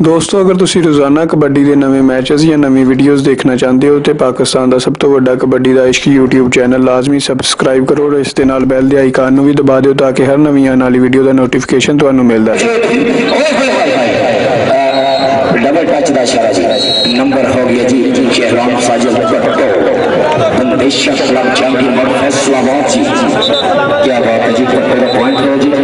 दोस्तों अगर तुसी रोजाना कबड्डी के नवे मैचेस या नवी वीडियोस देखना चाहते हो तो पाकिस्तान का सब तो बड़ा कबड्डी का इश्क यूट्यूब चैनल लाजमी सबसक्राइब करो और इस दे नाल बैल के आइकन नूं भी दबा दिओ ताकि हर नवी आने वाली वीडियो का नोटिफिकेशन तुहानूं मिलदा रहे। डबल टच का इशारा जी, नंबर हो गया जी शहराम साजिद पट्टो बंदेशा क्लब चैंपियन फैसलाबाद जी। क्या बात है जी, पट्टो का पॉइंट हो जी।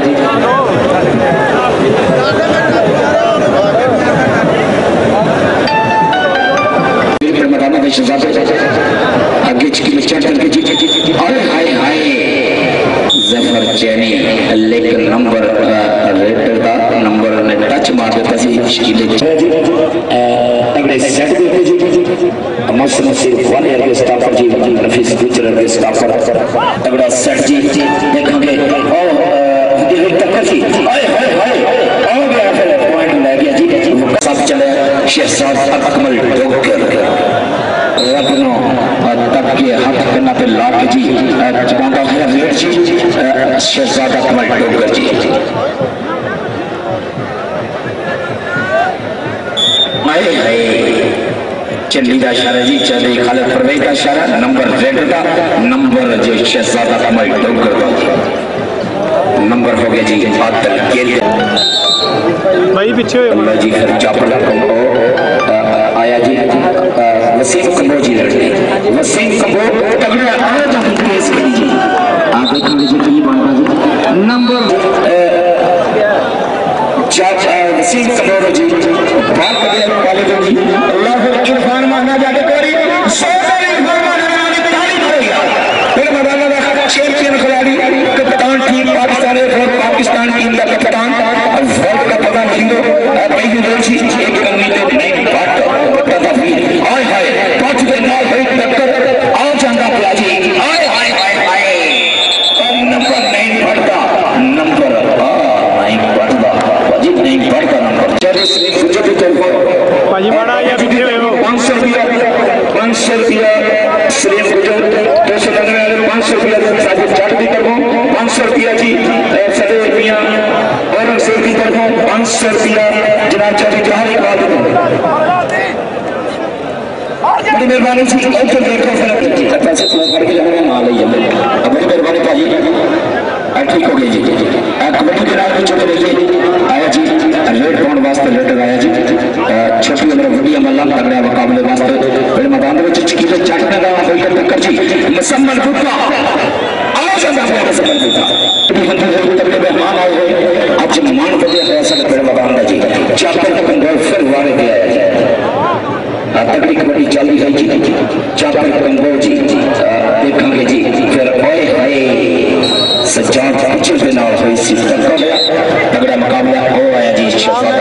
आगे जफर चैनी लेकिन नंबर रेटर का नंबर ने टच मार दिता सी तगड़े सेट देते जी। मौसम सिर्फ वाले के स्टाफर जी नफीस गुजर के स्टाफर तगड़ा सेट जी देखेंगे और ये टक्कर जी हाय हाय हाय हो गया फिर पॉइंट ले गया जी। सब चले शहजाद अकमल डोगर रत्नो तक के हाथ करना पे लाख जी चबाता है रेड जी शहजाद अकमल डोगर जी। आए हाय चंडी का इशारा जी, चंडी खालिद परवेज का इशारा, नंबर रेड का नंबर जो शहजाद अकमल डोगर का जी। नंबर हो गया जी आदल केल भाई पीछे अल्लाह जी फिर चापड़ा को आया जी वसीम कंबो जी लड़के वसीम कंबो तगड़ा आज हम केस करी जी। आप देखेंगे जी की बनता जी नंबर वसीम कंबो जी बात करिए वाले जी अल्लाह इरफान माना जाके करी सोचरी इरफान माना की तारीफ हो गया फिर मैदान में चैंपियन खिलाड़ी कप्तान टीम पाकिस्तान टीम का कप्तान वर्ल्ड का पता नहीं दो पहली रोज ही एक कमी तो नहीं बात पता भी हाय हाय पांच के नाल है टक्कर आ जांदा पिया जी हाय हाय हाय हाय और नंबर नहीं पड़ता नंबर नहीं पड़ता जी नहीं पड़ता नंबर चलो श्री गुजर की तरफ भाई बड़ा या पीछे हो 500 रुपया श्री गुजर 299 500 रुपया साजिद जाट की तरफ 500 रुपया जी सदे रुपया और सिर की तरफ 500 रुपया जनाब चाची जहां बात बड़ी मेहरबानी से ऊपर देखो फिर पैसे फ्लो करके जाने माल ही है। अब बड़ी मेहरबानी भाई ठीक हो गई जी। कबड्डी के नाम छोटे रहिए आया जी रेड पाउंड वास्ते लेटर आया जी छोटी उम्र बड़ी अमला तगड़ा मुकाबले वास्ते बड़े मैदान में चिकीले चाटने का होई टक्कर जी मुसम्मल गुप्ता आओ चंदा पे मुसम्मल गुप्ता तगड़े मेहमान आए हुए आज मेहमान बजे है सब बड़े मैदान में जी चापर कंगोल फिर वाले पे आया तगड़ी कबड्डी चली है जी चापर कंगोल जी देखेंगे जी फिर ओए हाय सज्जाद पिछल के नाल हुई सी तगड़ा मुकाबला हो आया जी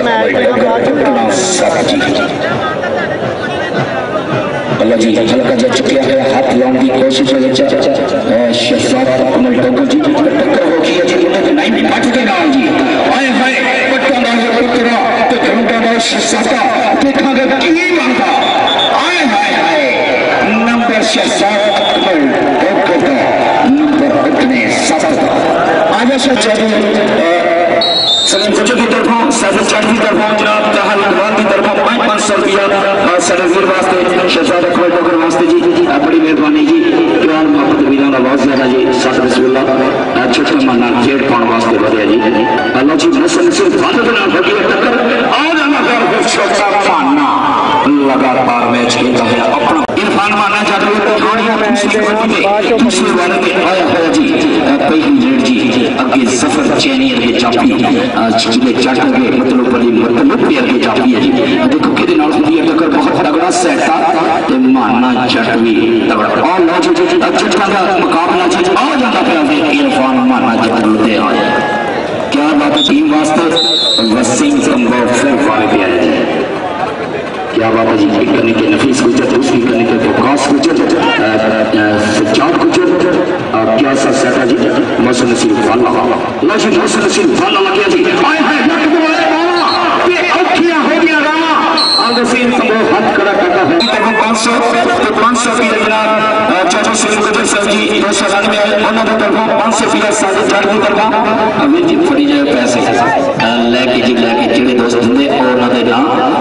अल्लाह जी हल्का जा चुकिया है हाथ लाने की कोशिश है शहजाद अकमल डोगर जी टक्कर हो गई है जी उन्हें नहीं भी पाठ के नाल जी हाय हाय पट्टा नाल पुत्रा ते घंटा नाल शहजादा देखांगे की बनता हाय हाय हाय नंबर शहजाद अकमल डोगर का नंबर उतने साथ आजा शहजाद सलीम गुजर की तरफ साजिद जाट की तरफ जनाब तहाल अकबर की तरफ 500 रुपया सनवीर वास्ते शहजाद अकमल डोगर वास्ते जी बड़ी मेहरबानी जी प्यार मोहब्बत वीरां दा बहुत ज्यादा जी सत बिस्मिल्लाह छोटा माना जेड पाउंड वास्ते बढ़िया जी अल्लाह जी मसल से फादर ना होगी टक्कर आ जाना कर फिर छोटा माना लगातार मैच खेलता है अपना इरफान माना जाता है तो दूसरे वाले में आया है जी पहली रेड जी अगे सफर चैनियर के चापी चिले चाटोगे मतलब बड़ी मतलब प्यार के चापी है जी देखो किदे नाल होंदी है टक्कर बहुत तगड़ा सेट था ते माना चटवी तगड़ा और लो जी चटका का मुकाबला जी आ जाता है इरफान माना चटवी ते आया क्या बात है टीम वास्ते वसीम कंबो फिर वाले पे आया जी क्या बात है जी एक करने के नफीस गुजर दूसरी करने के वकास गुजर सज्जाद गुजर क्या सा सेटा जी मौसम नसीब वाला लो जी मौसम नसीब वाला लग गया जी हाय हाय नट बुलाए बाबा ये औखियां हो गया रामा आगे सीन संभव हाथ खड़ा करता है तक 500 की जनाब चाचा सलीम गुजर सर जी 299 उन्होंने तरफ 500 की साजिद जाट की तरफ अभी जी फड़ी जाए पैसे लेके जी लेके जेड़े दोस्त होंगे और उन्होंने नाम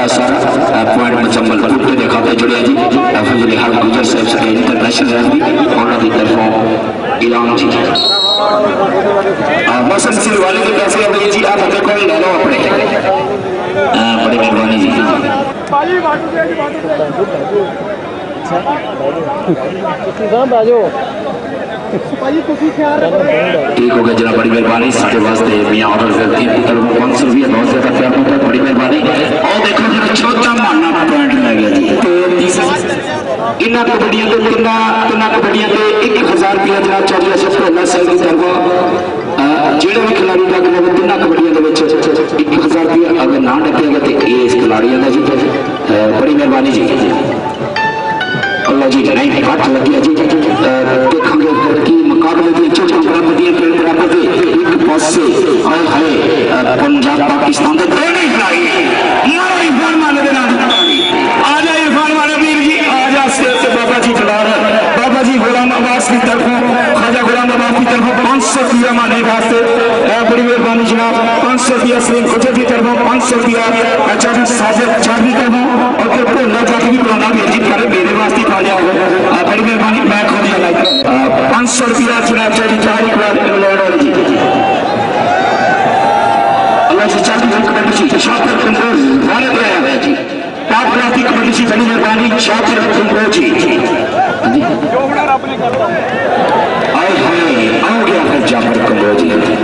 का सारा पॉइंट मुकम्मल कुत्ते के खाते जुड़े जी फजल हक गुजर साहब से इंटरनेशनल रग्बी उन्होंने तरफों इनाम जी मौसम सिर वाले की पैसे अब जी आप देखो ले लो अपने बड़ी मेहरबानी जी ठीक हो गया जनाब बड़ी मेहरबानी साढ़े वास्ते मियां ऑर्डर करती है पुत्र को 500 रुपया बहुत ज्यादा प्यार होता है बड़ी मेहरबानी और देखो जरा छोटा माना पॉइंट लग गया जी इन्ना कबड्डियां तो तिना कबड्डियां तो 1000 रुपया जनाब चौधरी अशरफ ढोला साहब की तरफों जेड़े भी खिलाड़ी लग रहे तिना कबड्डियां 1000 रुपया अगर ना डकेगा तो ये इस खिलाड़ियों का जी बड़ी मेहरबानी जी अल्लाह जी नहीं हाथ लगे जी देखोगे कि मुकाबले के छोटे बराबरियां पेड़ बराबर के एक पास से आए हाय पंजाब पाकिस्तान के दोनों खिलाड़ी मारो इरफान माने देना आ जा इरफान माने वीर जी आ जा से बाबा जी खिला रहे बाबा जी गुलाम अब्बास की तरफ ख्वाजा गुलाम अब्बास की तरफ 500 रुपया माने वास्ते बड़ी मेहरबानी जनाब 500 रुपया सलीम खुजर की तरफ 500 रुपया चाचा साजिद चार की तरफ और फिर भोला जाट भी बुलाना भेजी पर मेरे वास्ते पा लिया बड़ी मेहरबानी मैं खो दिया लाइक 500 रुपया जनाब चाची चार इंग्लैंड जी अल्लाह से चाची कमेटी जी शातिर कंट्रोल वाले पे आया जी टॉप क्लास की कमेटी जी बड़ी मेहरबानी शातिर कंट्रोल जी जोगड़ा रब ने करता आए हाय आ गया है जाफर कंट्रोल जी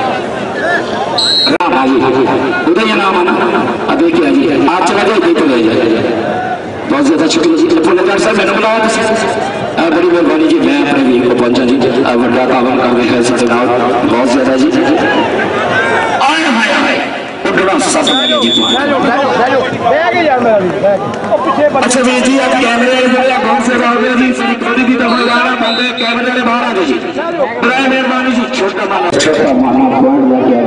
राम भाई उदय नाम आना अब देखिए जी आप चला जाए तो ले जाए बहुत ज्यादा शुक्रिया जी पुनर्जार साहब मैंने बुलाया बड़ी मेहरबानी जी मैं अपने वीर को पहुंचा जी बड़ा काम कर रहे हैं सबसे बहुत ज्यादा जी आए हाय हाय उड़ना सब जी अच्छा वीर जी आप कैमरे वाले कौन से बाहर गए जी सभी कोई की तरफ लगाना बंदे कैमरे वाले बाहर आ गए जी बड़ी मेहरबानी जी छोटा माना पॉइंट लेके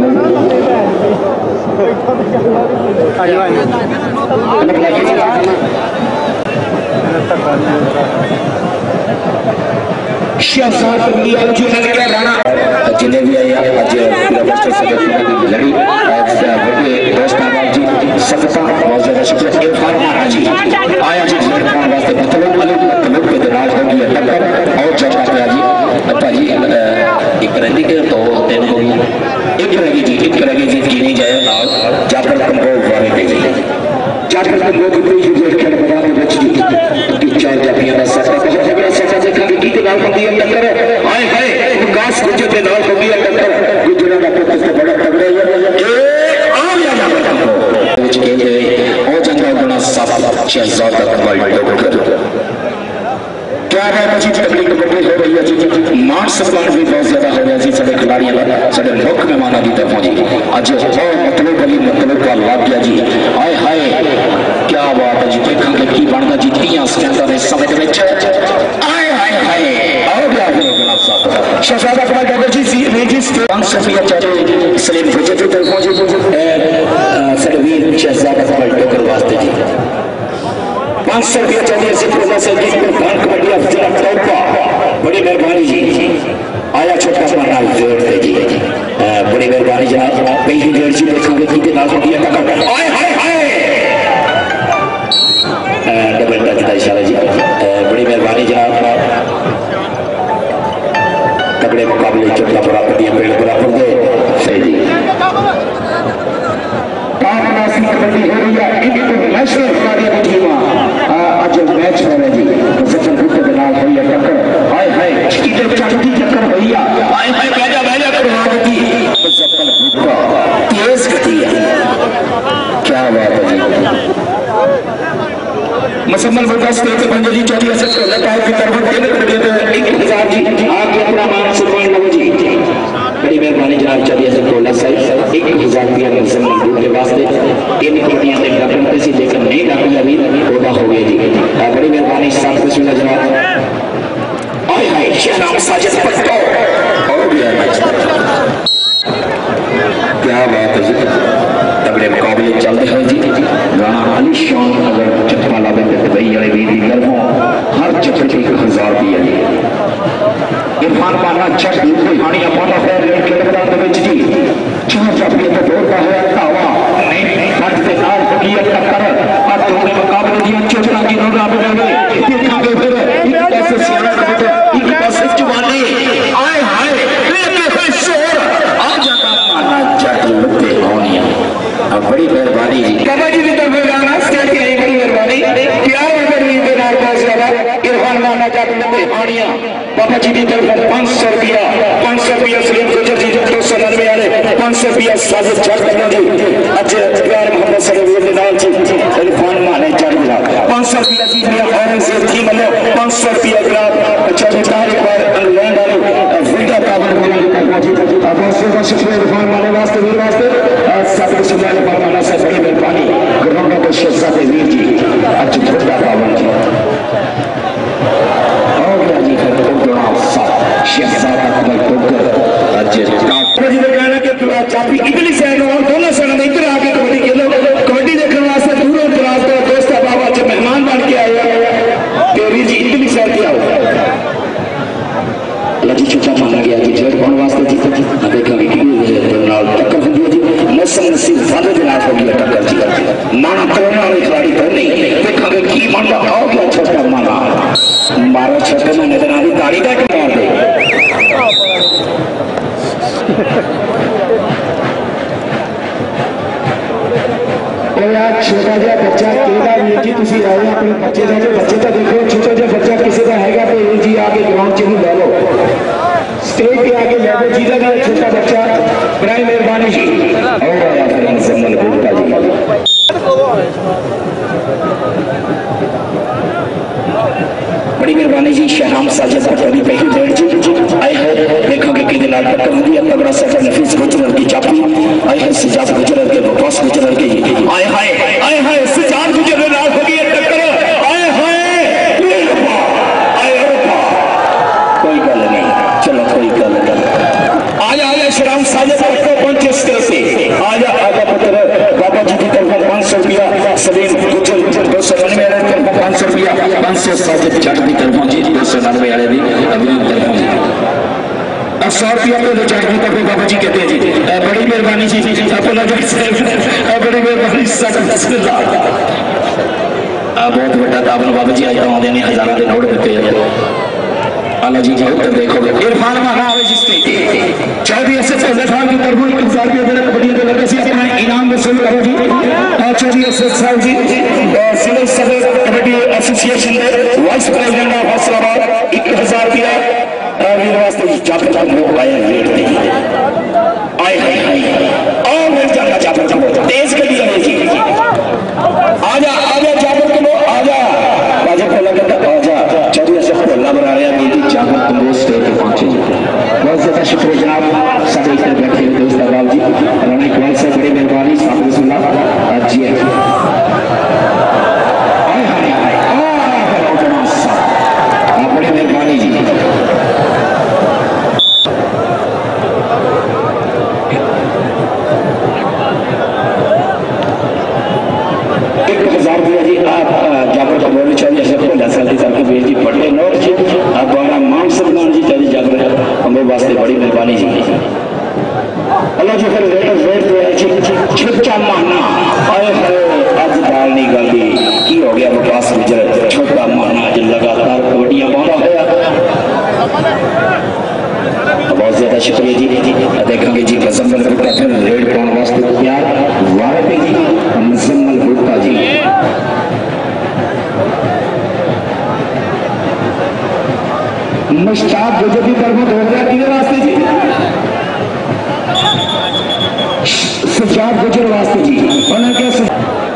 जिन्हें भी आया आज लड़ी दोस्त जी सबका बहुत ज्यादा शुक्रिया इरफान जी आया जी इरफान वास्ते मतलब के दराज हो गई टक्कर और चौका पे जी अच्छा जी एक रही के तो तीन हो गई एक रहेगी जी एक रहेगी जी गिनी जाए और जाकर कंट्रोल वाले पे जी जाकर कंट्रोल की कोई जो खेल बना के बच जी चार जापियां का सफर बहुत जबरदस्त सफर देखा कि की नाल बंदी टक्कर हाय हाय विकास गुजर के नाल बंदी टक्कर गुजरा का पुत्र से बड़ा तगड़े ए आ गया जाकर कंट्रोल विच खेलते हुए और जंगल गुना साफ शहजादा कमाल टोकर क्या है अच्छी तकलीफ बड़ी हो रही है जी मान सम्मान भी बहुत ज्यादा हो गया जी सारे खिलाड़ियों का सारे मुख्य मेहमानों की तरफों जी अज मतलब वाली मतलब का लाभ गया जी हाय हाय क्या बात है जी देखा की बनता जी 30 सेकंड के समय हाय हाय हाय आओ गया शहजादा कमाल टोकर जी रेजिस 500 रुपया चाहे सलीम गुजर की तरफों जी सरवीर शहजादा कमाल टोकर वास्ते जी 500 रुपया चाहिए सिर्फ कबड्डी बड़ी मेहरबानी जी आया छोटा माना जोड़ दे जी बड़ी मेहरबानी जनाब पहली डेढ़ जी देखोगे कि नाल दिया टक्कर हाय हाय हाय डबल टच का इशारा जी बड़ी मेहरबानी जनाब तगड़े मुकाबले छोटा बराबर दिया पेड़ बराबर दे सही जी कबड्डी हो रही है इंटरनेशनल खिलाड़ियों की टीम आज मैच हो रहा जी जफर गुप्ता के नाल हुई है टक्कर हाय हाय इधर चढ़ती टक्कर हुई है हाय हाय बैजा करवा दी जफर गुप्ता तेज गति है क्या बात है जी मुसम्मल मुद्दा स्टेट पंजे जी चौधरी असद को लटाए की तरफ 3 करोड़ 1000 जी आप अपना मान सम्मान लो जी बड़ी मेहरबानी जनाब चौधरी असद को लसाई 1000 रुपया मुसम्मल दूर के वास्ते इन कमिटियां ने डकन पे सी लेकर नहीं डाकी अभी होगा हो गया जी बड़ी मेहरबानी साथ बिस्मिल्लाह जनाब हाय हाय शहनाम साजिद पट्टो हो गया मैच क्या बात है जी तगड़े मुकाबले चलते हैं जी राणा अली शान अगर चप्पा लावे तो दुबई वाले वीर की तरफों हर चप्पे 1000 रुपया जी इरफान पाना चट दूसरी हानियां पाना पैर लेके मैदान में जी चार चप्पे तो दौड़ता है तावा नहीं हट से नाल की टक्कर बड़ी मेहरबानी जी बाबा जी की तरफ जाना स्टेट की बड़ी मेहरबानी प्यार गरीब के नाल बहुत ज्यादा इरफान माना जात ने हानिया बाबा जी की तरफ 500 रुपया सलीम गुजर जी 299 वाले 500 रुपया साजिद चढ़ करना जी आज प्यार मोहम्मद सलीम के नाल जी इरफान माने चढ़ मिला 500 रुपया जी मियां औरंगजेब की मतलब 500 रुपया ग्राम चढ़ तारीख पर इंग्लैंड वाले विंडा पावन वाले की तरफ जी अब बहुत शुक्रिया इरफान माने वास्ते वीर वास्ते साबित सुबह इरफान माना से बड़ी मेहरबानी ग्राउंड के शहजादे वीर जी आज विंडा पावन जी और जी शहजादा कमल टोकर आज डॉक्टर जी ने कहना कि चाबी इतनी साइड और दोनों साइड इधर आके कबड्डी खेलो कबड्डी देखने वास्ते दूरों दराज का दोस्त बाबा जो मेहमान बन के आए तेरी जी इतनी साइड के आओ लजी चुका माना गया कि जेठ कौन वास्ते जी देखेंगे कि नाल टक्कर होगी जी मौसम नसीब वाले दिन आ गई टक्कर जी माना कोरोना वाली खिलाड़ी तो नहीं देखेंगे की माना आओ क्या छोटा माना मारो छोटे में नजर आ रही गाड़ी का मार दे यार छोटा जा बच्चा केदा वीर जी तुसी आए अपने बच्चे का जो बच्चे का देखो छोटा जा बच्चा किसी का हैगा तो वीर जी आके ग्राउंड च ले लो स्टेज पे आके ले लो जी का छोटा बच्चा बड़ी मेहरबानी जी और सम्मान गुप्ता जी बड़ी मेहरबानी जी शहनाम साजिद पटवारी पहली डेढ़ जी आए हैं देखोगे कि दिन टक्कर होगी तगड़ा सफर नफीस गुजरल की चापी आए हैं सिजाद गुजरल के बॉस गुजरल के आए हाय सिजाद गुजरल नाल होगी टक्कर आए कोई गल नहीं चलो कोई गल नहीं आजा शहनाम साजिद पटवारी पहुंचे इस तरह से आजा पुत्र बाबा जी की तरफ 500 रुपया सलीम गुजर 299 वाले 500 रुपया 500 साजिद चढ़ की तरफ जी 299 वाले भी अभिनंदन तरफ जी 100 रुपया तो चार्ज की तरफ बाबा जी कहते हैं जी बड़ी मेहरबानी जी बड़ी मेहरबानी बहुत बड़ा दावन बाबा जी आज आते हैं हजारों के नोट देते हैं आला जी उधर देखोगे इरफान माना आवे जिसने चौधरी एसएस खान की तरफ 1000 रुपये देना कबड्डी के लड़के से अपना इनाम वसूल करो जी चौधरी एसएस साहब जी सिविल सर्विस कबड्डी एसोसिएशन के वाइस प्रेसिडेंट ऑफ फैसलाबाद 1000 रुपया वीर वास्ते जाकर लोग आए रेट दे आए और मिल जाना जाकर तेज के लिए जी आजा जाकर तुम आजा बाजे को लगा आजा चौधरी एसएस को अल्लाह बना रहा है जाकर तुम स्टेज पे पहुंचे बहुत ज्यादा शुक्रिया जनाब सब इधर बैठे हुए दोस्त अहबाब जी राना इकबाल से बड़ी मेहरबानी साहब जी बड़ी मेहरबानी जी वास्ते बड़ी मेहरबानी जी अल्लाह जी फिर रेट छिपचा माना आए अज दाल नहीं गली की हो गया बकवास गुजर छोटा माना अज लगातार कबड्डियां पाता होया बहुत ज्यादा शुक्रिया जी देखेंगे जी मुजम्मल गुप्ता फिर रेड पाने वास्ते तैयार वारे पे जी मुजम्मल गुप्ता जी मुश्ताक गुजर की तरफ दौड़ रहा किधर वास्ते जी सुजात गुजर वास्ते जी उन्होंने क्या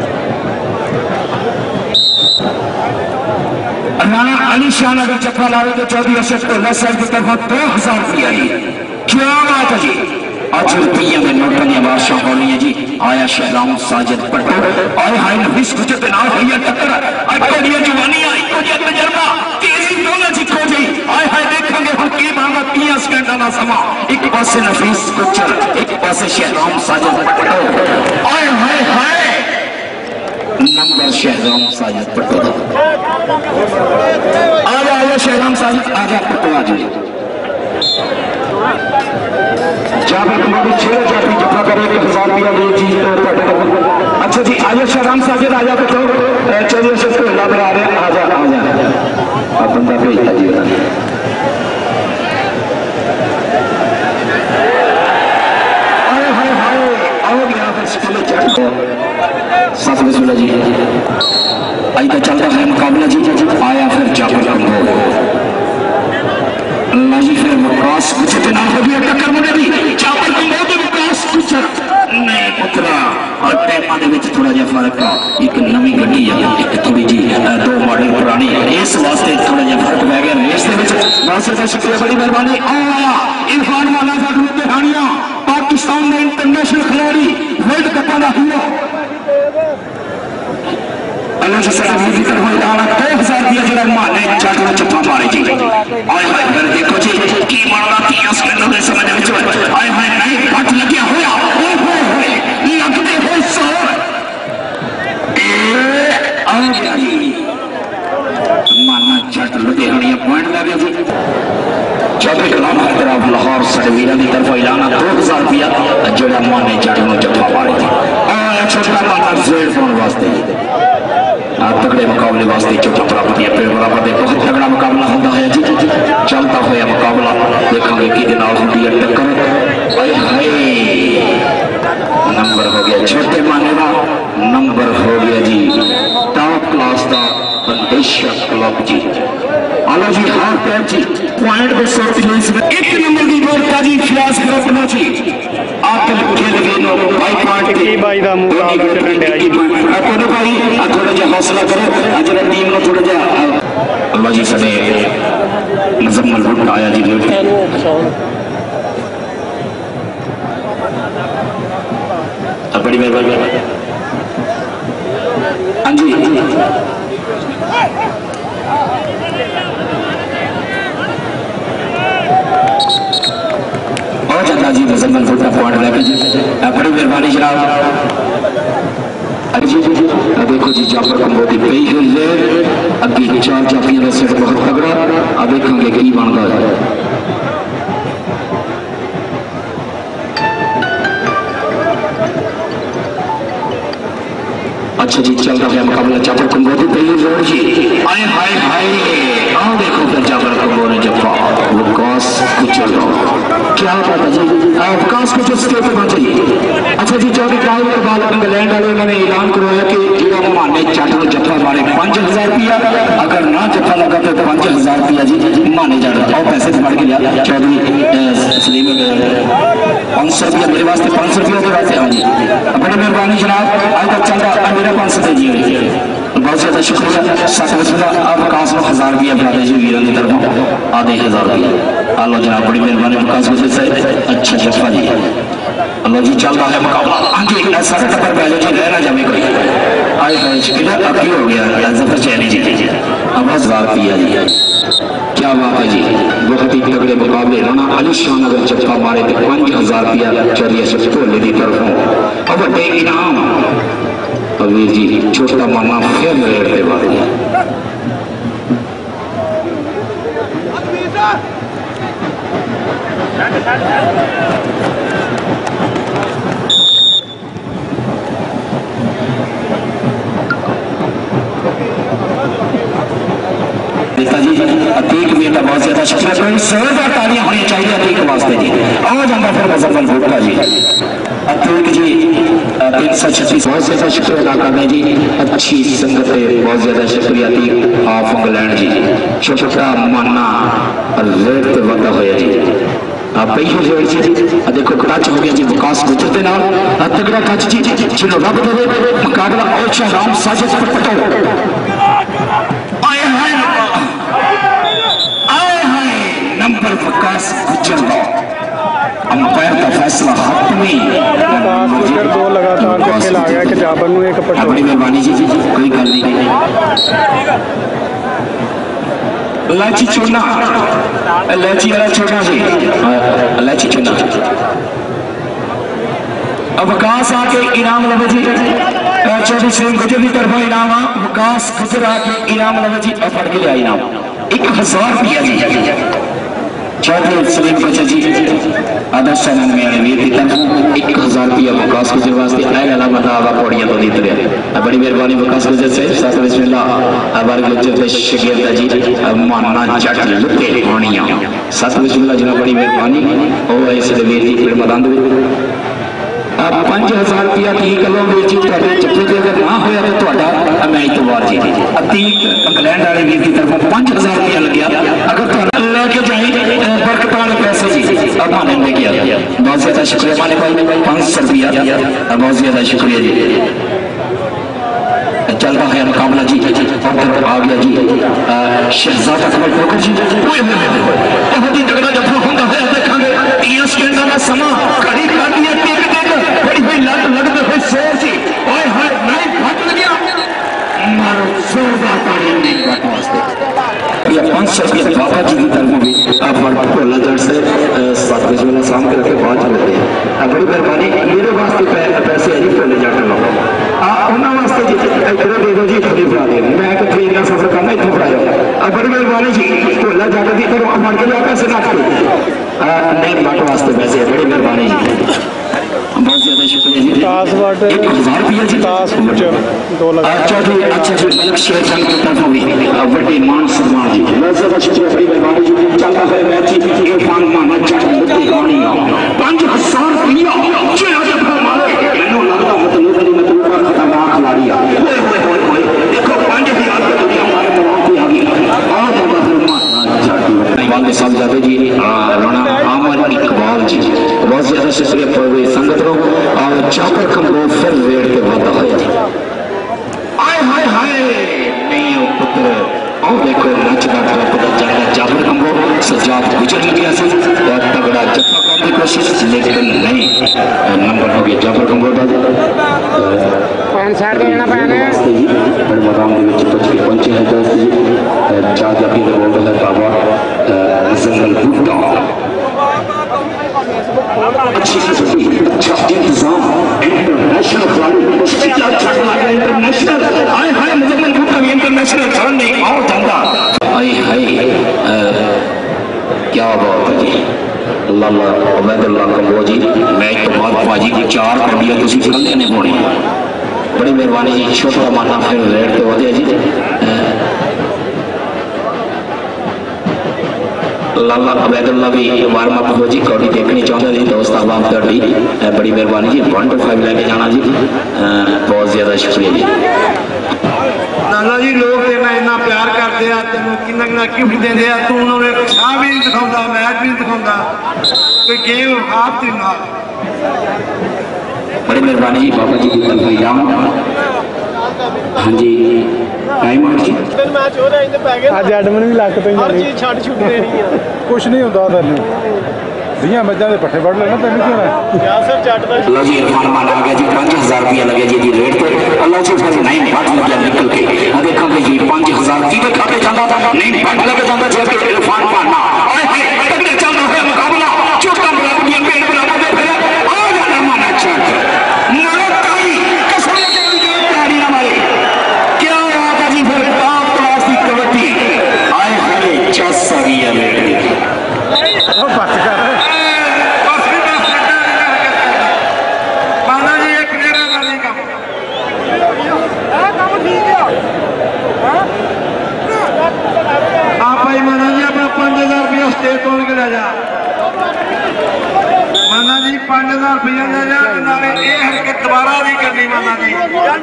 राणा अली शाह अगर चक्का लावे तो चौधरी अशरफ को लेफ्ट साइड की तरफ 2000 रुपया ही क्या बात है जी आज रुपया में नोटों की बादशाह होनी है जी आया शहराम साजिद पट्टो आए हाय नफीस गुजर के नाल भैया टक्कर इकोडिया जवानी इकोडिया तजर्बा तेजी दोनों जी खो गई आए हाय देखेंगे हम की मांगा 30 सेकंड ना समा एक पासे नफीस गुजर एक पासे शहराम साजिद पट्टो आए हाय नंबर शहराम साजिद पट्टो आजा शहराम साजिद आजा पट्टो आज जाकर तुम्हारी 6 जाती जमा करे 1000 रुपया दे जी अच्छा जी आजा शहराम साजिद आजा तो चलिए सबको अल्लाह बना रहे आजा अब बंदा भेजता जी हाय आओ गया साथ बिस्मिल्लाह जी आई का चल रहा है मुकाबला जी। आया फिर जाफर कंबोज अल्लाह जी फिर वकास कुछ के नाम हो गया टक्कर मुझे भी जाफर कंबोज के वकास कुछ नहीं पुत्रा और टाइम दे विच थोड़ा जिहा फर्क है। एक नवी गड्डी है एक थोड़ी जी दो मॉडल पुरानी इस वास्ते थोड़ा जिहा फर्क पै गया रेस दे विच। बहुत ज़्यादा शुक्रिया बड़ी मेहरबानी। आया इरफान वाला साडू ते हानिया पाकिस्तान के इंटरनेशनल खिलाड़ी वर्ल्ड कप का हीरो अल्लाह जी सलाम की तरफ दाना 2000 दिया जरा माने जट ने चप्पा मारे जी। आए हाय फिर देखो जी की मारना 30 सेकंड दे समय विच आए हाय नहीं फट लगिया होया ओए होए लगदे होए सो ए आ गया जी माना जट लुधियाना पॉइंट ले गया जी। चौधरी गुलाम हैदराबाद लाहौर सड़वीरा की तरफ ऐलाना 2000 रुपया जोड़ा माने जट ने चप्पा मारे जी। आया छोटा माना जेड फोन वास्ते तगड़े मुकाबले वास्ते चौथा प्राप्त किया फिर बराबर बहुत तगड़ा मुकाबला होता है जी। चलता हुआ मुकाबला देखेंगे कि होती है टक्कर। नंबर हो गया छोटे माने का नंबर हो गया जी टॉप क्लास का बंदेशा क्लब जी। आलो जी हार पैर जी पॉइंट पे सोच एक नंबर की बोलता जी फियाज ग्रुप में जी आकल खेल गए नो भाई पार्ट के भाई दा मुकाबला चलन दे जी कोनो भाई थोड़ा जिहा हौसला करो अजरा टीम को थोड़ा जिहा अल्लाह जी सने मुजम्मल भुट्टा आया जी बड़ी मेहरबानी। हाँ जी बहुत ज्यादा जी मुजम्मल भुट्टा पॉइंट लेके जी बड़ी मेहरबानी जनाब। जी देखो जी जाफर कंबोज की पई हुई है अगे 4 जाफियां का सेट बहुत तगड़ा अब देखेंगे की बनता है। अच्छा जी चल रहा है मुकाबला जाफर कंबोज की पई रोड जी। आए हाय हाय आओ देखो फिर जाफर कंबोज ने जफा वकास कुचल रहा क्या बात है जी वकास कुचल स्टेट पहुंचे। अच्छा जी 24 तारीख के बाद इंग्लैंड वाले उन्होंने ऐलान करवाया कि माने जट ने जफा मारे 5000 रुपया अगर ना जफा लगा तो 5000 रुपया जी माने जट और पैसे बढ़ के लिया चौधरी सलीम 500 रुपया मेरे वास्ते 500 रुपया के वास्ते। हाँ जी बड़ी मेहरबानी जनाब आज तक चल रहा मेरा 500 दे जी बहुत ज्यादा शुक्रिया। साथ में अब वकास में 1000 रुपया बना जी वीरों की तरफ आधे 1000 रुपया आलो जनाब बड़ी मेहरबानी वकास में से अच्छा जफा जी। अल्लाह जी चल रहा है मुकाबला। हाँ जी ऐसा टक्कर पहले जी रहना जाए कोई आए किधर अभी हो गया जफर चैनी जी अब 1000 रुपया जी क्या बात है जी। बहुत ही तगड़े मुकाबले राना अली शाह अगर चप्पा मारे तो 5000 रुपया चौधरी भोले की तरफों अब बड़े इनाम अवीर जी छोटा मामा फिर रेट के बाद नेताजी अतीक बेटा बहुत ज्यादा शुक्रिया कोई जोरदार तालियां होनी चाहिए अतीक वास्ते जी। आ जाता फिर मुजम्मल भुट्टा जी अतीक जी 336 बहुत ज्यादा शुक्रिया अदा करने जी अच्छी संगत है बहुत ज्यादा शुक्रिया अतीक ऑफ इंग्लैंड जी छोटा माना रेट पे वादा होया जी देखो टच हो गया जी विकास गुजर के नाल तगड़ा टच जी जिन्हों रब दे मुकाबला औशा राम साजिद पटो नंबर विकास गुजर अंपायर का फैसला हतमी 2 लगातार के खेल आ गया कि जाबर नु एक पटो बड़ी मेहरबानी जी कोई गल नहीं इलायची चूना इलायची वाला छोटा जी इलायची चूना अवकाश आके इनाम लवे जी चौधरी सिंह गुजर की तरफ इनाम विकास गुजर आके इनाम लवे जी फट के लिया इनाम 1000 रुपया जी चौधरी सलीम गुजर जी आदर्श चैनल में वीर की तरफ 1000 रुपया विकास गुजर वास्ते आए अला बतावा पौड़ियां तो नहीं तरह बड़ी मेहरबानी विकास गुजर से साथ बिस्मिल्लाह अबर गुजर के शकील जी माना जट लुटे होनियां साथ बिस्मिल्लाह जनाब बड़ी मेहरबानी ओ इस वीर की फिर मैदान 5000 रुपया की गलों में जी चप्पे के अगर ना होया तो मैं इतवार जी अतीक इंग्लैंड वाले वीर की तरफ 5000 रुपया लगे अगर लेके जाए बरकत वाले पैसे जी अब माने लेके आ बहुत ज्यादा शुक्रिया माने भाई 500 रुपया बहुत ज्यादा शुक्रिया जी। चलता है मुकाबला जी और आ गया जी शहजादा कमल ठोकर जी बहुत ही तगड़ा जफा होता है देखेंगे 30 सेकंड का समा घड़ी कर दिया टिक टिक बड़ी हुई लग लगते हुए शोर जी ओए हाय नहीं फट गया मारो जोरदार ताली नहीं बात वास्ते ये 500 रुपये बाबा जी की तरफ भी आप हमारे भोला जड़ से 7 बजे वाला शाम के रखे 5 मिलते हैं बड़ी मेहरबानी मेरे वास्ते पैसे है जी भोले जट लो उन्होंने वास्ते जी इधर दे दो जी थोड़ी फड़ा दे मैं तो ट्रेन का सफर करना इतों फड़ाया बड़ी मेहरबानी जी भोला जट की करो मर के लिया पैसे रख नहीं बट वास्ते पैसे बड़ी मेहरबानी जी बहुत ज्यादा शुक्रिया जी 1000 रुपया जी 2 लाख अच्छा जी मलिक शेर खान की तरफ भी बड़े मान सम्मान जी बहुत ज्यादा शुक्रिया बड़ी मेहरबानी जी चलता है मैच जी इरफान मोहम्मद जट मुक्ति गानी 5000 रुपया चेहरा जब मारे मैंने लगता मतलब का खतरनाक खिलाड़ी है देखो 5000 रुपया दुनिया हमारे तमाम को आ गई और साहब जाते जी राणा आमर इकबाल जी बहुत ज्यादा शुक्रिया पर संगत रो और चाकर कमरो फिर रेड के वादा है जी आए हाय हाय नहीं पुत्र और देखो नचना थोड़ा पता चलता जाबर कमरो सजाद गुजर गया से और तगड़ा जफा करने की कोशिश लेकिन नहीं नंबर हो गया जाबर कमरो का पान सार देना पैने बड़े मैदान के विच पहुंच के पहुंचे हैं दोस्त जी चार जफी दे बोल रहा बाबा जंगल बूटा अच्छी अच्छा इंतजाम इंटरनेशनल खिलाड़ी इंटरनेशनल हाय हाय मुजम्मिल बूटा भी इंटरनेशनल खिलाड़ी नहीं आओ जांदा हाय हाय क्या बात है जी लाला उबैदुल्लाह कमरो जी मैच तो बाद बाजी की 4 कबड्डियां तुसी कल्ले ने पानी बड़ी मेहरबानी जी छोटा माना फिर रेड तो वधिया जी लाला उबैदुल्लाह भी वार्म अप हो जी कौड़ी देखनी चाहते जी दोस्त आवाम कौड़ी बड़ी मेहरबानी जी 1 to 5 लेके जाना जी बहुत ज्यादा शुक्रिया जी लाला जी लोग तेना इन्ना प्यार करते हैं तेन कि गिफ्ट देंगे तू उन्होंने छाह भी नहीं दिखाता मैच भी नहीं दिखाता कोई गेम हाथ नहीं ना बड़ी मेहरबानी जी बाबा जी की तरफ इनाम हाँ जी टाइम आउट जी मैच हो रहा अज एडमिन भी लग पे हर चीज छड़ छुट देनी है कुछ नहीं होता तेन 20 मझां के पट्ठे पड़ लेना तेन क्या सर जट दा लो जी इरफान मान आ गया जी 5000 रुपया लगे जी रेट पे अल्लाह जी फिर नहीं बात लग निकल के देखोगे जी 5000 की खाते जाता नहीं बात लग जाता जेब के इरफान मानना ओए हाय तगड़े चलता है मुकाबला छोटा बराबर ये पेड़ बराबर दे फिर आ जाना माना अच्छा मारो ताली कसम के तैयारी ना मारे क्या बात है जी फिर टॉप क्लास की कबड्डी आए हाय चस आ गई है ओ बच कर स्टेट तोड़ के ले जा माना जी 5000 रुपया ले जा नाले ये हरकत दोबारा नहीं करनी माना जी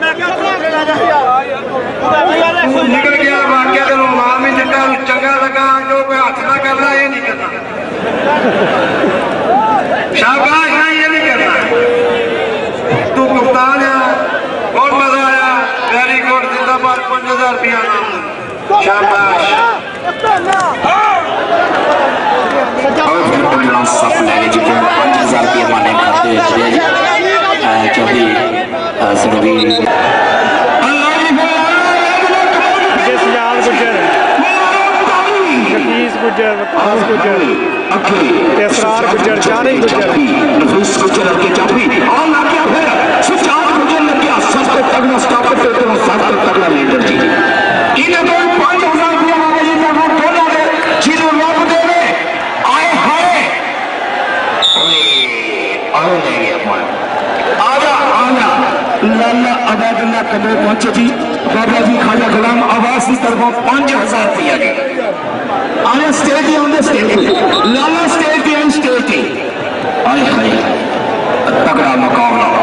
निकल गया वाक्य चलो मां में जितना चंगा लगा जो कोई हाथ ना कर रहा ये नहीं करना शाबाश है ये नहीं करना तू कप्तान है बहुत मजा आया वेरी गुड जिंदाबाद 5000 रुपया नाम शाबाश और फिर पंद्रह सफ लगे जी 5000 रुपये माने खाते जी क्योंकि सभी गुजर वकास गुजर इसरार गुजर जानी गुजर नफीस गुजर के चापी और ना क्या फिर सुजात गुजर ने क्या सबसे तगड़ा स्टॉपर पे तो सबसे तगड़ा लीडर जी इन्हें तो 5000 रुपया मांगे जी मैं वोट बोला दे जीरो लोग दे दे आए हाय आओ नहीं अपना आजा आजा लाला उबैदुल्लाह कमरे पहुंचे जी बाबा जी खाजा गुलाम आवास की तरफ 5000 रुपया जी आया स्टेज ही ऑन द स्टेज लाला स्टेज पे स्टेज पे आए हाय तगड़ा मुकाबला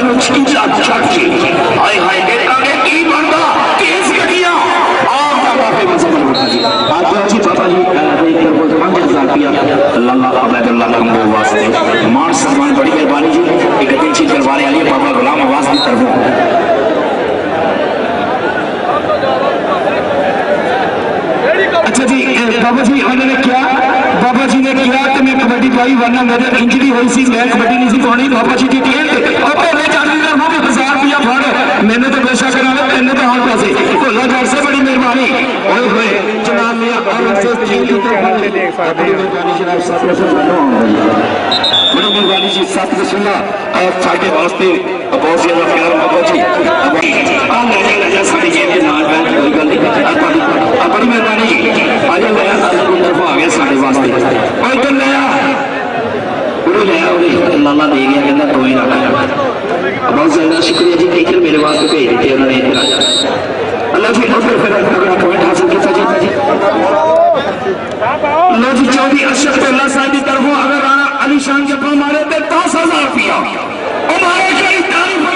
हाय हाय देखा की बनता 30 गड्डियां आप बाबा मुसलमान उठा जी आप जी बाबा जी 5000 रुपया लल्ला अबैदुल्लाह कंबो वास्ते मान सम्मान बड़ी मेहरबानी जी एक दिन चीज दरबार अली बाबा गुलाम आवाज की तरफ। अच्छा जी बाबा जी उन्होंने क्या बाबा जी ने किया कि मैं कबड्डी पाई वरना मेरे इंजरी हुई सी मैं कबड्डी नहीं सी पानी बाबा जी की टीम ₹1000 रुपया फड़ मैंने तो बेशक करा मैंने तो हाथ पैसे भोला घर से बड़ी मेहरबानी ओए होए जनाब मियां औरत से ठीक है देख सकते हैं जनाब साथ बड़ी मेहरबानी जी साथ में सुनना और साडे वास्ते बहुत ज्यादा प्यार बाबा जी आ ले साडी जेब के नाल बैठ कोई गल नहीं बड़ी मेहरबानी आज लाया तरफ आ गया साडे वास्ते और इधर लाया उन्हें लाया उन्हें लाला दे गया कहना तो ही रख बहुत ज्यादा शुक्रिया जी टीचर मेरे वास्ते भेज दिते उन्होंने इधर अल्लाह जी उधर फिर अपना पॉइंट हासिल किया जी लो जी 24 अशरफ अल्लाह साहब की तरफों अगर राणा अली शान के अपना मारे तो 10,000 रुपया हमारे कई तारीफ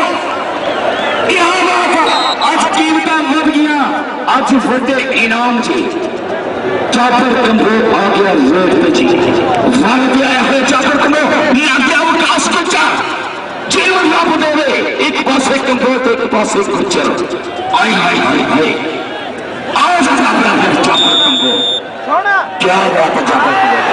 आज कीमत बढ़ गया आज बड़े इनाम जी चापर कंबो आ गया रेट पे जी वाल गया है चापर कंबो ना गया वो कास कुचा जीवन लाभ देवे एक पासे कंबो तो एक पासे कुचर आई हाय हाय हाय आज अपना चापर कंबो क्या बात है चापर कंबो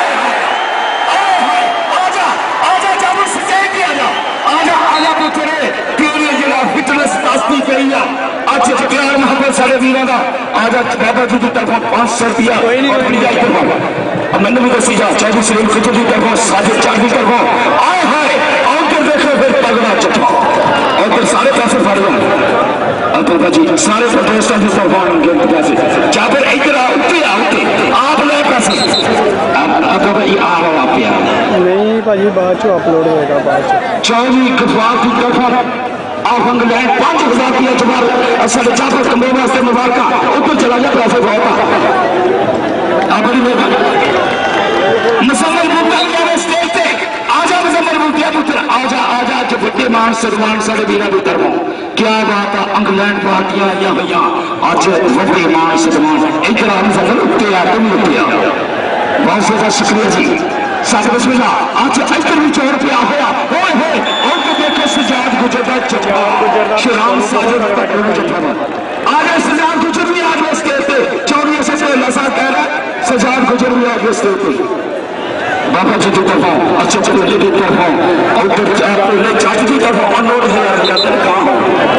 आजा आजा चापर से किया जा आजा आजा पुत्रे तेरी जरा फिटनेस तास्ती करिया आज प्यार मोहब्बत सारे वीरों का आज बाबा जी की तरफ 500 रुपया और प्रिया की तरफ मैंने भी दसी जा 24 शरीफ खुद की तरफ साजिद चार की तरफ आए हाय और फिर देखो फिर तगड़ा चट्टा और फिर सारे पैसे फाड़ दो बाबा जी सारे प्रोटेस्टों की तरफ उनके पैसे चादर इधर आते आप ले पैसे बाबा जी आ रहा आप नहीं भाजी बाद चो अपलोड होएगा बाद 24 गफार की तरफ आप इंग्लैंड 5,000 रुपया जमार साढ़े 4 कमरे वास्ते मुबारक उधर चला गया पैसे बहुत आप बड़ी मेहरबानी मुसम्मल मुफ्ता स्टेज पे आजा मुसम्मल मुफ्तिया पुत्र आजा आजा जो बड़े मान सम्मान साढ़े वीरा भी तरफों क्या बात है इंग्लैंड पार्टियां या भैया आज बड़े मान सम्मान इधर मुसम्मल उत्ते आ तुम उत्ते आ बहुत ज्यादा शुक्रिया जी साथ बिस्मिल्लाह आज इधर भी 4 रुपया होया होए होए और तो देखो सजाद गुजरदा चट्टा शिराम साजिद तक चट्टा आज सजाद गुजर भी आ गया स्टेज पे 24 से लसा कह रहा सजाद गुजर भी आ गया स्टेज पे बाबा जी की तरफ अच्छा चलो की तरफ और उधर चाची की तरफ अनोड है कहां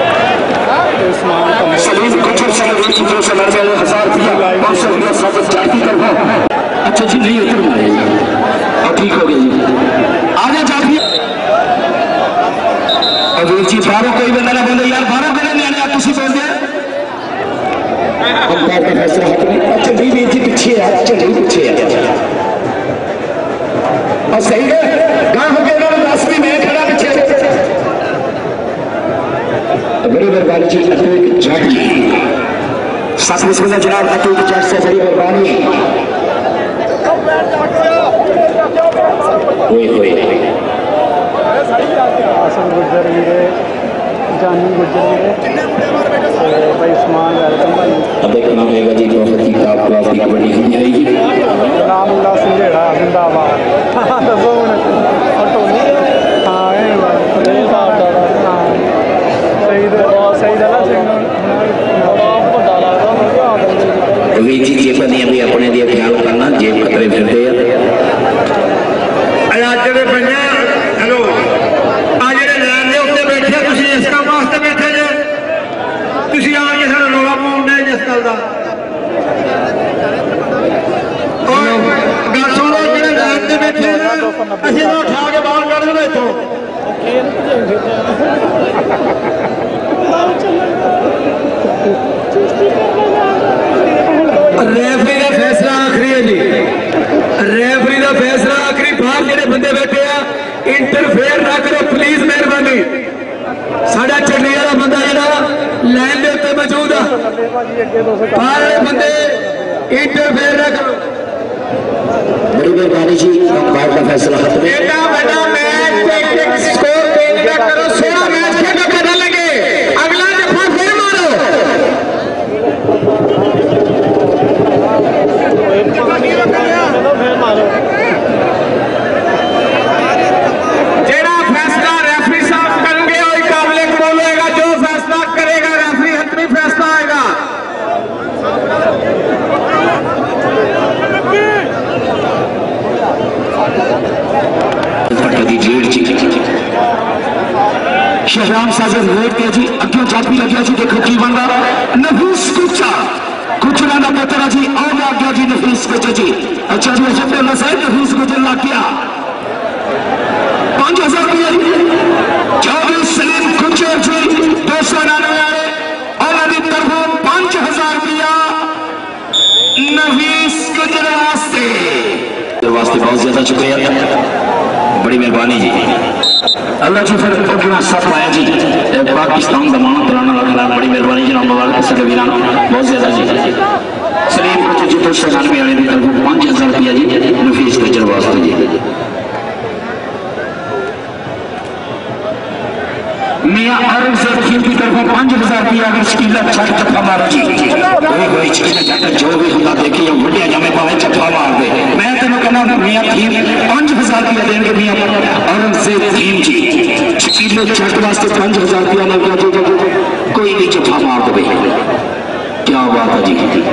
सलीम गुजर से की तरफ से लड़ गए 1000 रुपया 500 रुपया सब चाची की तरफ अच्छा जी नहीं उतर मारेगा ठीक हो गई आगे जाती अभी जी बारह कोई बंदा ना बोले यार 12 बंदे नहीं आने तुसी बोल दे अंपायर का फैसला हाथ में अच्छा भी जी पीछे आ चल पीछे आ और सही है गांव हो गया ना रास्ते में खड़ा पीछे बड़ी मेहरबानी जी अतुल जट साथ में सुना जनाब अतुल जट से बड़ी मेहरबानी आसन गुजर वीरे जानी गुजर वीरे भाई उस्मान वेलकम भाई अब देखना होगा जी बहुत ही आप क्लास की बड़ी हुई रहेगी नामुल्ला संजेड़ा जिंदाबाद दसो और टोनी हां ए भाई सही दला सिंह बड़ा लगदा वीर जी जेब दी भी अपने दी ख्याल करना जेब खतरे फिरदे जेडे बने हेलो आ जेडे लैन दे उत्ते बैठे तुसी इस काम वास्ते बैठे जे तुसी आ के सारा रोला पाउंडे जिस गल दा और गल सुनो जेडे लैन दे बैठे असि तो उठा के बाहर कढ देना इथों रेफरी का फैसला आखिरी है जी रेफरी का फैसला आखिरी बाहर जेडे बंदे बैठे आ इंटरफेयर ना करो प्लीज मेहरबानी साडा चढ़ने वाला बंदा जेड़ा लाइन दे उत्ते मौजूद आ बाहर वाले बंदे इंटरफेयर ना करो बड़ी मेहरबानी जी बाहर का फैसला हाथ में बेटा मैच स्कोर चेंज ना करो शहराम साजद रेट के जी अगे जापी लगे जी देखो की बन रहा नफीस कुचरा का पत्रा जी आ गया जी नफीस कुचर जी। अच्छा जी अजब नसाइब नफीस कुचर ला गया 5000 रुपया 24 सलीम कुचर जी 299 और तरफों 5000 रुपया नफीस कुचर वास्ते बहुत ज्यादा शुक्रिया, बड़ी मेहरबानी जी। अल्लाह जी फिर अपना साथ पाया जी पाकिस्तान का मान तराना रखना, बड़ी मेहरबानी जी। मुबारक सके वीरान बहुत ज्यादा जी। सलीम कुचर जी 299 वाले की तरफ 5000 रुपया जी नफीस कुचर वास्ते जी। मियां औरंगजेब की तरफ 5000 रुपया अगर शकीला छठ चप्पा मारो जी जो भी होता देखिए वड्डिया जामे पावे चप्पा मार दे। मैं तेन कहना मियां थीम 5000 रुपया देंगे मियां औरंगजेब थीम जी शकीले छठ वास्ते 5000 रुपया लग गया जी, कोई भी चप्पा मार दे। क्या बात है जी।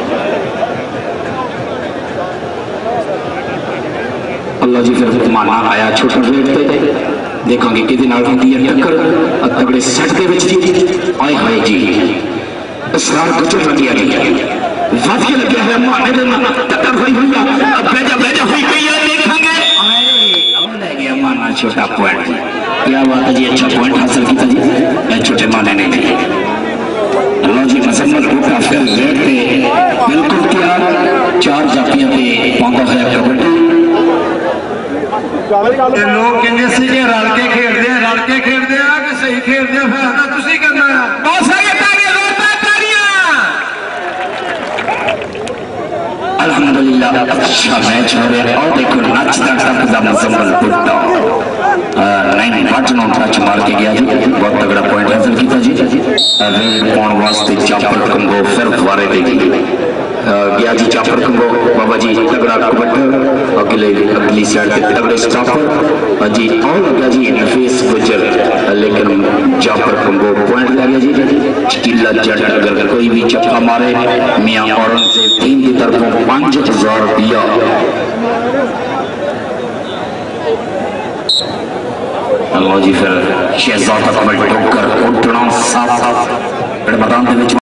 अल्लाह जी फिर माना आया छोटा रेट पे देखा कि टक्कर तगड़े सट के आए हाय जी असरार गुजर लगिया वध के लगे हुए माने दे टक्कर हुई बेजा हुई गई है देखेंगे अब ले गया माना छोटा पॉइंट। क्या बात है जी, अच्छा पॉइंट हासिल किया जी छोटे माने ने जी। अल्लाह जी मजम्मत बूटा फिर रेट पे बिल्कुल तैयार 4 जातियां पे पांदा है कबड्डी। लोग कहते सी कि रल के खेलते हैं कि सही खेलते हैं, फैसला तुसी करना है। बहुत सारी तालियां जोरदार तालियां। अल्हम्दुलिल्लाह अच्छा मैच हो रहा है और देखो नाचता टपदा मुजम्मल बुड्ढा नहीं बटनों टच मार के गया जी, बहुत तगड़ा पॉइंट हासिल किया जी। रेड पॉइंट वास्ते चापर कंगो फिर फवारे देगी गया जी। चापर कंगो बाबा जी तगड़ा कबड्डर अगली साइड पे तगड़े स्टॉपर जी और गया जी नफीस गुजर, लेकिन चापर कंगो पॉइंट लगे जी। शकीला जट अगर कोई भी चक्का मारे मियां औरंगजेब टीम की तरफ 5000 रुपया। अल्लाह जी फिर शहजादा कमल ठोकर उठना साफ मैदान के